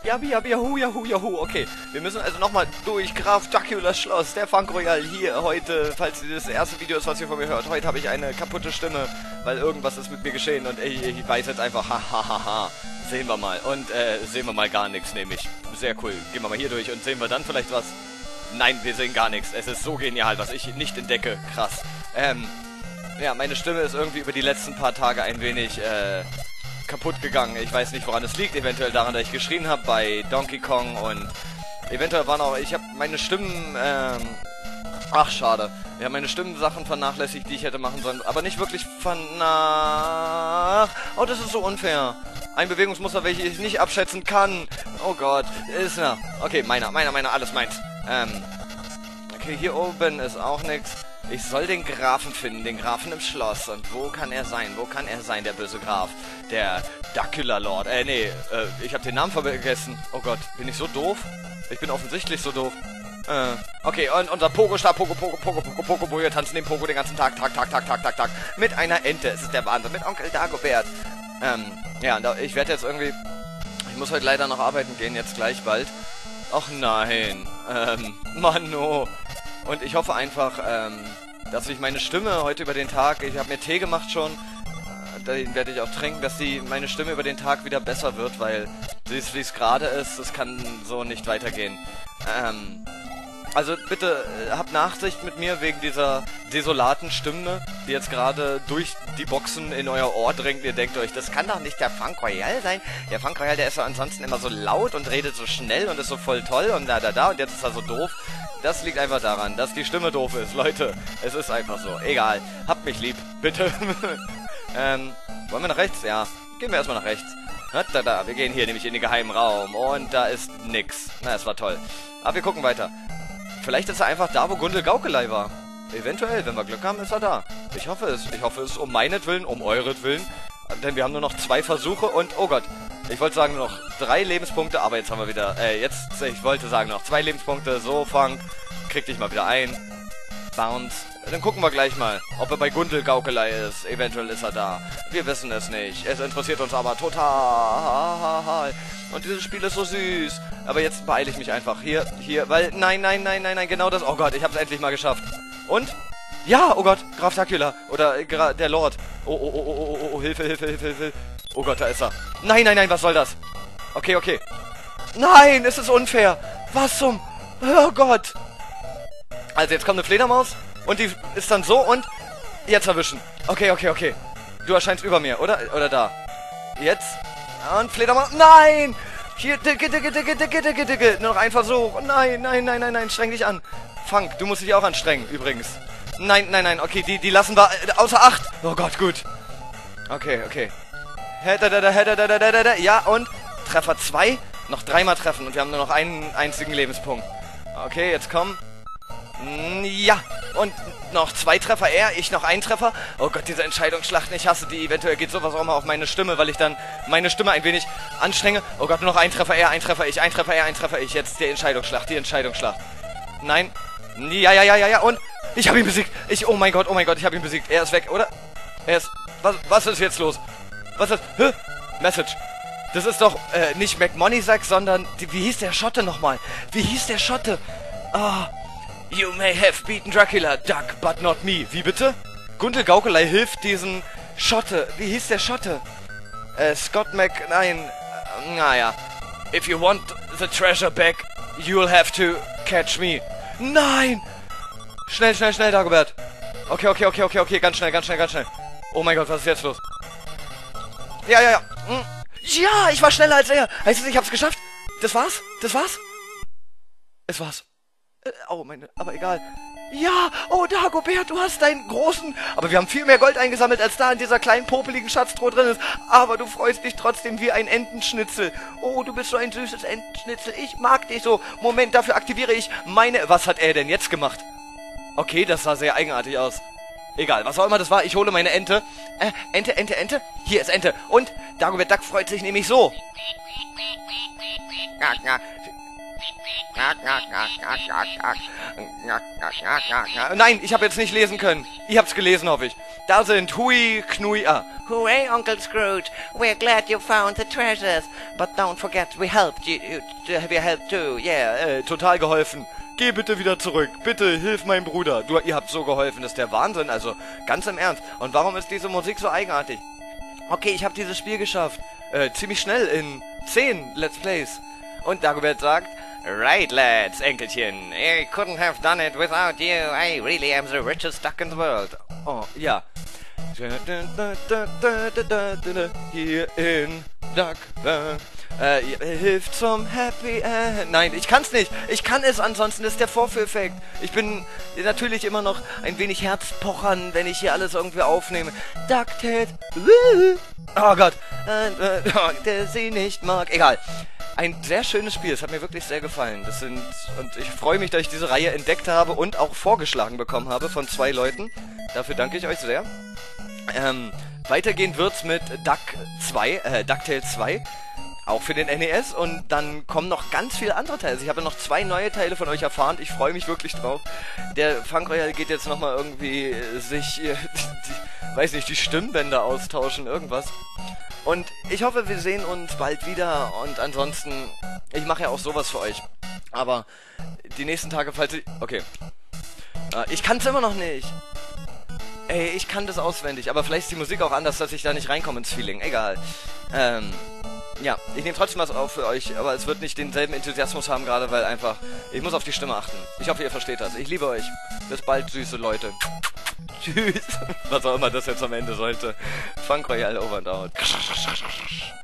Jahu, Jahu, Jahu. Okay, wir müssen also nochmal durch Graf Draculas Schloss, der Funk Royal hier heute, falls das erste Video ist, was ihr von mir hört. Heute habe ich eine kaputte Stimme, weil irgendwas ist mit mir geschehen und ich weiß jetzt einfach, hahaha. Sehen wir mal. Und sehen wir mal gar nichts, nämlich. Sehr cool. Gehen wir mal hier durch und sehen wir dann vielleicht was. Nein, wir sehen gar nichts. Es ist so genial, was ich nicht entdecke. Krass. Ja, meine Stimme ist irgendwie über die letzten paar Tage ein wenig, kaputt gegangen. Ich weiß nicht, woran es liegt. Eventuell daran, dass ich geschrien habe bei Donkey Kong und eventuell waren auch... Ich habe meine Stimmen, ach, schade. Ja, meine Stimmensachen vernachlässigt, die ich hätte machen sollen. Aber nicht wirklich Oh, das ist so unfair. Ein Bewegungsmuster, welches ich nicht abschätzen kann. Oh Gott. Ist na. Okay, meiner. Alles meins. Okay, hier oben ist auch nichts. Ich soll den Grafen finden, den Grafen im Schloss. Und wo kann er sein? Wo kann er sein, der böse Graf? Der Dracula Lord. Ich habe den Namen vergessen. Oh Gott, bin ich so doof? Ich bin offensichtlich so doof. Okay, und unser Pogo-Stab, Pogo, wir tanzen den Pogo den ganzen Tag. Mit einer Ente. Es ist der Wahnsinn. Mit Onkel Dagobert. Ja, ich werde jetzt irgendwie... Ich muss heute leider noch arbeiten gehen, jetzt gleich bald. Ach nein. Mann, oh. Und ich hoffe einfach, dass ich meine Stimme heute über den Tag, ich habe mir Tee gemacht schon, den werde ich auch trinken, dass meine Stimme über den Tag wieder besser wird, weil wie es gerade ist, das kann so nicht weitergehen. Also bitte habt Nachsicht mit mir wegen dieser desolaten Stimme, die jetzt gerade durch die Boxen in euer Ohr dringt. Ihr denkt euch, das kann doch nicht der Funk Royal sein. Der Funk Royal, der ist ja ansonsten immer so laut und redet so schnell und ist so voll toll und und jetzt ist er so doof. Das liegt einfach daran, dass die Stimme doof ist. Leute, es ist einfach so. Egal. Habt mich lieb. Bitte. Wollen wir nach rechts? Ja. Gehen wir erstmal nach rechts. Wir gehen hier nämlich in den geheimen Raum. Und da ist nix. Na, es war toll. Aber wir gucken weiter. Vielleicht ist er einfach da, wo Gundel Gaukelei war. Eventuell, wenn wir Glück haben, ist er da. Ich hoffe es. Ich hoffe es um meinetwillen, um euretwillen. Denn wir haben nur noch 2 Versuche und... Oh Gott. Ich wollte sagen nur noch 3 Lebenspunkte, aber jetzt haben wir wieder... ich wollte sagen noch 2 Lebenspunkte. So, Funk. Krieg dich mal wieder ein. Bounce. Dann gucken wir gleich mal, ob er bei Gundel Gaukelei ist. Eventuell ist er da. Wir wissen es nicht. Es interessiert uns aber total. Und dieses Spiel ist so süß. Aber jetzt beeile ich mich einfach. Hier, weil... Nein, genau das... Oh Gott, ich hab's endlich mal geschafft. Und? Ja, oh Gott, Graf Dracula. Oder der Lord. Oh, Hilfe. Oh Gott, da ist er. Nein, was soll das? Okay. Nein, es ist unfair. Was zum... Oh Gott. Also jetzt kommt eine Fledermaus. Und die ist dann so und... Jetzt erwischen. Okay. Du erscheinst über mir, oder? Oder da. Jetzt. Und Fledermaus... Nein! Hier, dicke. Nur noch ein Versuch. Nein. Streng dich an. Funk, du musst dich auch anstrengen, übrigens. Nein. Okay, die lassen wir außer Acht. Oh Gott, gut. Okay. Ja, und Treffer 2. Noch 3-mal treffen und wir haben nur noch einen einzigen Lebenspunkt. Okay, jetzt komm. Ja. Und noch 2 Treffer er, ich noch 1 Treffer. Oh Gott, diese Entscheidungsschlachten, ich hasse die. Eventuell geht sowas auch mal auf meine Stimme, weil ich dann meine Stimme ein wenig anstrenge. Oh Gott, nur noch 1 Treffer er, 1 Treffer ich, 1 Treffer er, 1 Treffer ich. Jetzt die Entscheidungsschlacht. Nein. Ja. Und ich habe ihn besiegt. Oh mein Gott, ich habe ihn besiegt. Er ist weg, oder? Er ist... Was ist jetzt los? Was ist... Message. Das ist doch nicht McMoneysack, sondern... Wie hieß der Schotte nochmal? You may have beaten Dracula, Duck, but not me. Wie bitte? Gundel Gaukelei hilft diesen Schotte. Wie hieß der Schotte? Scott Mac... Nein. Naja. If you want the treasure back, you'll have to catch me. Nein! Schnell, Dagobert. Okay. Ganz schnell. Oh mein Gott, was ist jetzt los? Ja. Ja, ich war schneller als er. Heißt es, ich hab's geschafft? Das war's? Es war's. Aber egal. Ja, oh Dagobert, du hast deinen großen... Aber wir haben viel mehr Gold eingesammelt, als da in dieser kleinen popeligen Schatztruhe drin ist. Aber du freust dich trotzdem wie ein Entenschnitzel. Oh, du bist so ein süßes Entenschnitzel. Ich mag dich so. Moment, dafür aktiviere ich meine... Was hat er denn jetzt gemacht? Okay, das sah sehr eigenartig aus. Egal, was auch immer das war, ich hole meine Ente. Ente. Hier ist Ente. Und Dagobert Duck freut sich nämlich so. Nein, ich habe jetzt nicht lesen können. Ihr habt's gelesen, hoffe ich. Da sind Hui, Knui, Hooray, Uncle Scrooge! We're glad you found the treasures, but don't forget we helped you. We helped too, yeah. Total geholfen. Geh bitte wieder zurück. Bitte, hilf meinem Bruder. Ihr habt so geholfen, das ist der Wahnsinn, also ganz im Ernst. Und warum ist diese Musik so eigenartig? Okay, ich habe dieses Spiel geschafft. Ziemlich schnell in 10 Let's Plays. Und Dagobert sagt, Right, lads, Enkelchen. I couldn't have done it without you. I really am the richest duck in the world. oh, ja. Hier in Duck. Hilft zum Happy End. Nein, ich kann's nicht. Ich kann es ansonsten, das ist der Vorführeffekt. Ich bin natürlich immer noch ein wenig herzpochern, wenn ich hier alles irgendwie aufnehme. DuckTales. Oh Gott. Der sie nicht mag. Egal. Ein sehr schönes Spiel. Es hat mir wirklich sehr gefallen. Und ich freue mich, dass ich diese Reihe entdeckt habe und auch vorgeschlagen bekommen habe von 2 Leuten. Dafür danke ich euch sehr. Weitergehen wird's mit DuckTales 2. Auch für den NES. Und dann kommen noch ganz viele andere Teile. Also ich habe noch 2 neue Teile von euch erfahren. Ich freue mich wirklich drauf. Der Funk Royale geht jetzt nochmal irgendwie sich, weiß nicht, die Stimmbänder austauschen, irgendwas. Und ich hoffe, wir sehen uns bald wieder. Und ansonsten, ich mache ja auch sowas für euch. Aber die nächsten Tage, falls ich... Okay. Ich kann es immer noch nicht. Ey, ich kann das auswendig. Aber vielleicht ist die Musik auch anders, dass ich da nicht reinkomme ins Feeling. Egal. Ja, ich nehme trotzdem was auf für euch. Aber es wird nicht denselben Enthusiasmus haben gerade, weil einfach... Ich muss auf die Stimme achten. Ich hoffe, ihr versteht das. Ich liebe euch. Bis bald, süße Leute. Tschüss. Was auch immer das jetzt am Ende sollte. Funk Royale over and out.